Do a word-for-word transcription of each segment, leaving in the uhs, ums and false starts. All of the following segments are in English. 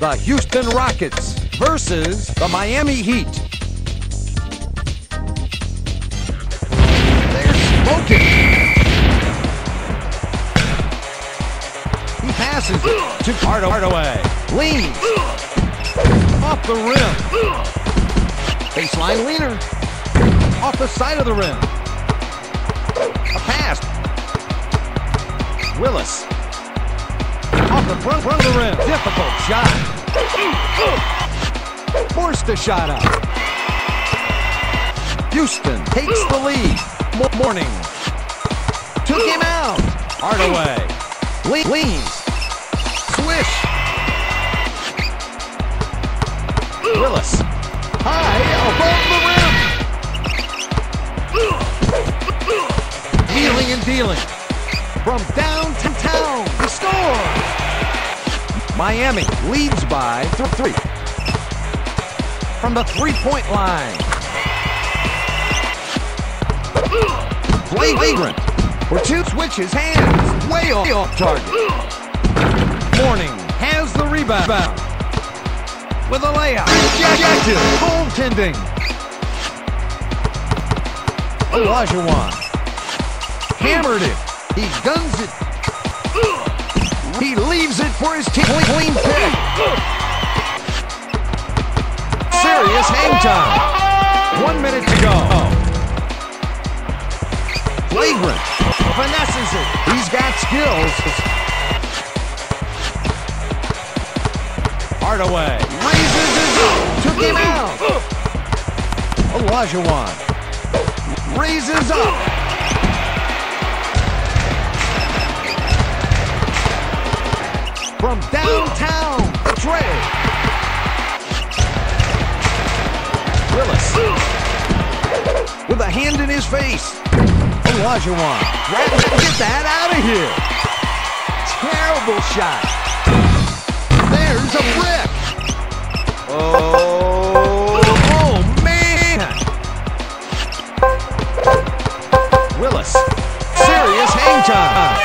the Houston Rockets versus the Miami Heat. They're smoking. He passes it to Hardaway. Leans. Off the rim. Baseline leaner. Off the side of the rim. A pass. Willis. Off the front, front of the rim. Difficult shot. Forced the shot out. Houston takes the lead. Morning. Took him out. Hardaway. Le leans. Swish. Willis. High above the rim. Wheeling and dealing. From downtown, he scores! Miami leads by th three. From the three-point line. Play flagrant. For two, switches hands. Way off, off target. Morning has the rebound. With a layup. Rejected. Goaltending. Olajuwon. Hammered it. He guns it. He leaves it for his team. Clean pick. Serious hang time. One minute to go. Flagrant. Finesses it. He's got skills. Hardaway. Raises his up. Took him out. Olajuwon. Raises up. From downtown, the trail. Willis. With a hand in his face. Olajuwon. Get that out of here. Terrible shot. There's a brick. Oh, oh man. Willis. Serious hang time.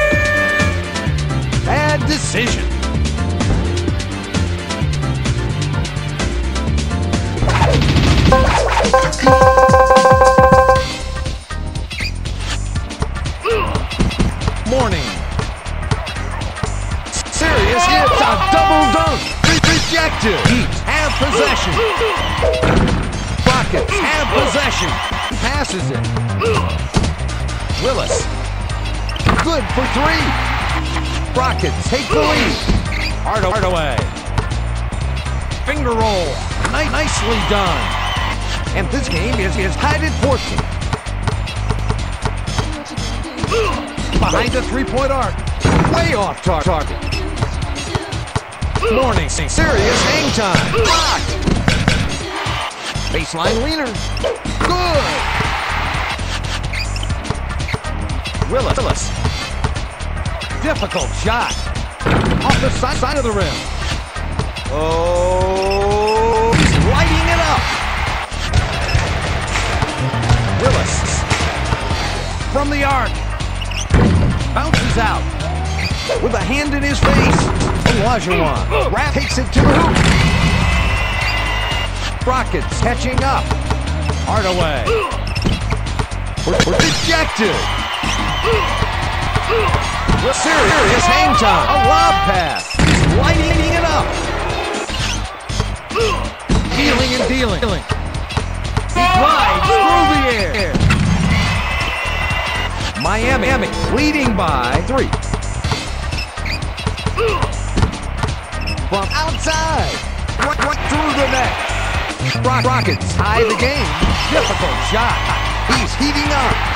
Bad decision. Morning. Serious hit. A double dunk. Rejected. Heat have possession. Rockets have possession. Passes it. Willis. Good for three. Rockets take the lead. Hardaway. Finger roll. Nice, nicely done. And this game is, is tied at fourteen. Behind the three-point arc. Way off tar target. Morning. Serious hang time. Blocked. Baseline leaner. Good. Willis. Willis. Difficult shot. Off the side, side of the rim. Oh, he's lighting it up. Willis. From the arc. Bounces out. With a hand in his face. Olajuwon. Rap takes it to the hoop. Rockets catching up. Hardaway. Rejected. Serious hang time. A lob pass. He's lighting it up. Healing and dealing. He glides through the air. Miami leading by three. From outside. Right, right through the net. Rock Rockets tie the game. Difficult shot. He's heating up.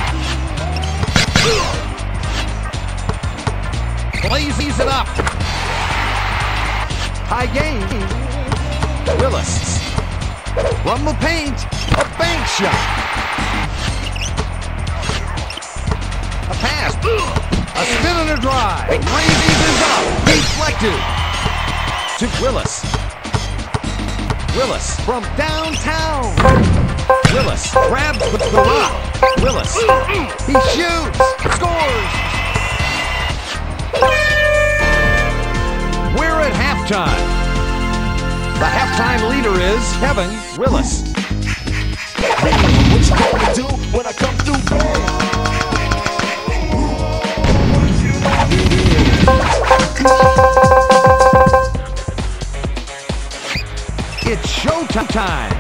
Blazes it up. High game. Willis. From the paint. A bank shot. A pass. A spin and a drive. Raises it up. Deflected. To Willis. Willis from downtown. Willis grabs the, the rock. Willis. He shoots. Scores. We're at halftime. Kevin Willis. What you gonna do when I come through? It's showtime time.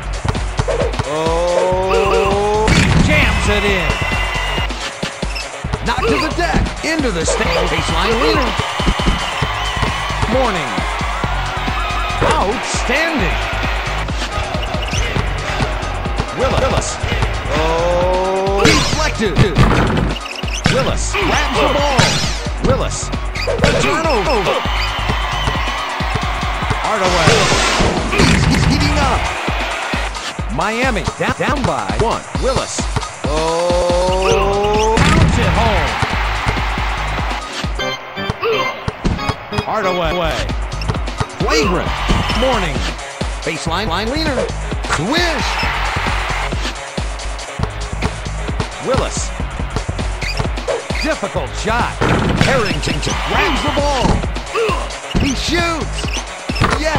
Oh, jams it in. Knocked to the deck. Into the stand. Baseline leader. Mourning. Outstanding. Willis. Oh, deflected. Willis grabs the ball. Willis. A turnover. Hardaway. He's, he's heating up. Miami down, down by one. Willis. Oh, pounds it home. Hardaway. Flagrant. Mourning. Baseline line leader. Swish. Willis. Difficult shot. Harrington grabs the ball. He shoots. Yes.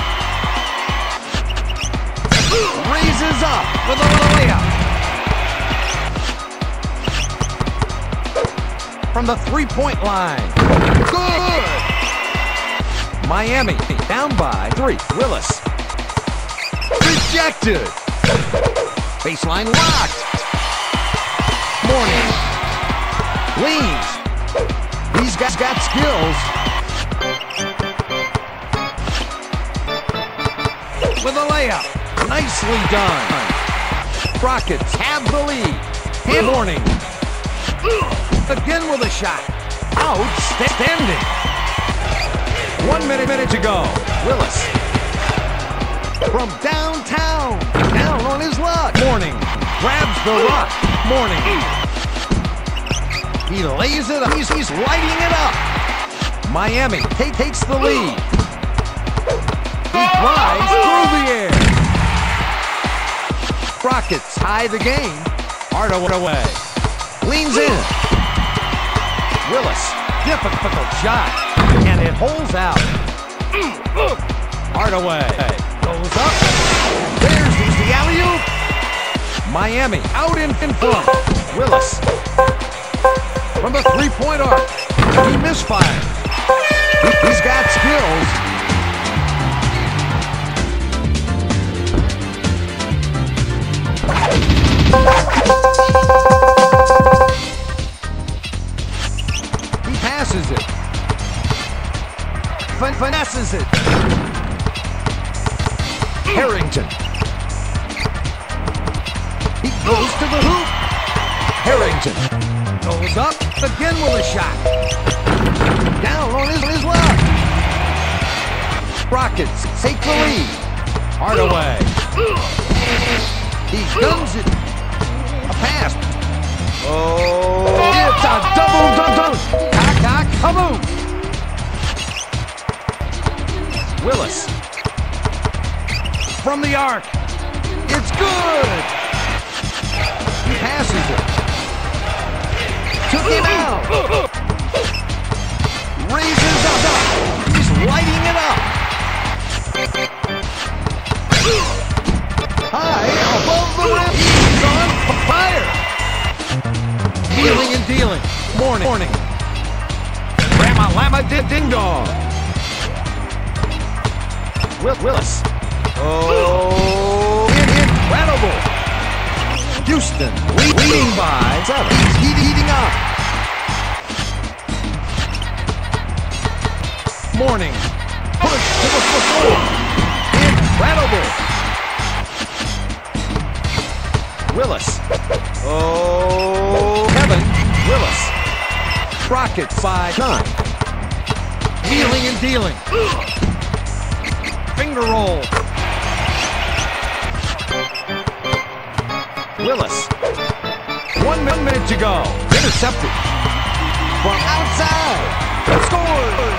Raises up with a little layup. From the three-point line. Good. Miami down by three. Willis. Rejected. Baseline locked. Mourning. Leans. These guys got skills. With a layup. Nicely done. Rockets have the lead. And Mourning. Again with a shot. Outstanding. One minute, minute to go. Willis. From downtown. Down on his luck. Mourning. Grabs the rock. Mourning. He lays it up. He's, he's lighting it up. Miami take, takes the lead. He flies through the air. Rockets tie the game. Hardaway leans in. Willis, difficult shot, and it holds out. Hardaway goes up. There's the, the alley-oop. Miami out in, in front. Willis from the three-point arc. He misfires. He, he's got skills. He passes it. Fin finesses it. Harrington. He goes to the hoop. Harrington goes up again with a shot. Down on his, his luck. Rockets take the lead. Hardaway. He guns it. A pass. Oh, it's a double dunk dunk. Cock, cock, kaboom. Willis. From the arc. It's good. He passes it. Took him out. Raises up. He's lighting it up. High above the rim. He's on fire. Dealing and dealing. Mourning. Mourning. Rama Lama did ding dong. Will Willis. Oh, incredible. Houston leading by seven. He's heating up. Mourning. Push to the floor. Incredible. Willis. Oh, Kevin Willis. Rockets by nine. Wheeling and dealing. Finger roll. Willis. One minute to go. Intercepted. From outside. Scores.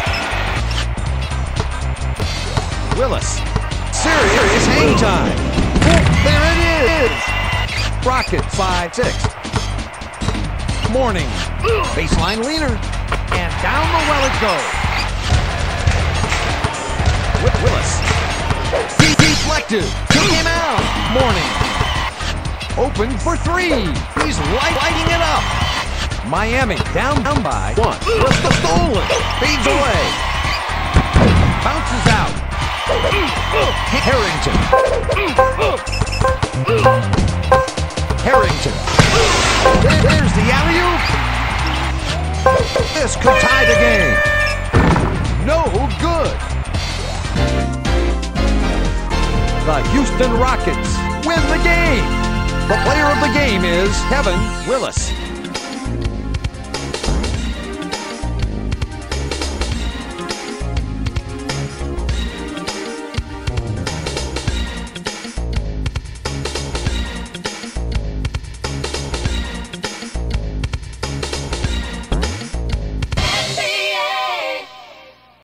Willis. Serious hang time. There it is. Rockets by six. Mourning. Baseline leaner. And down the well it goes. Willis. He deflected. Took him out. Mourning. Open for three. He's light lighting it up. Miami down, down by one. Bristol stolen. Feeds away. Bounces out. Harrington. Harrington. There's the alley-oop. This could tie the game. No good. The Houston Rockets win the game. The player of the game is Kevin Willis.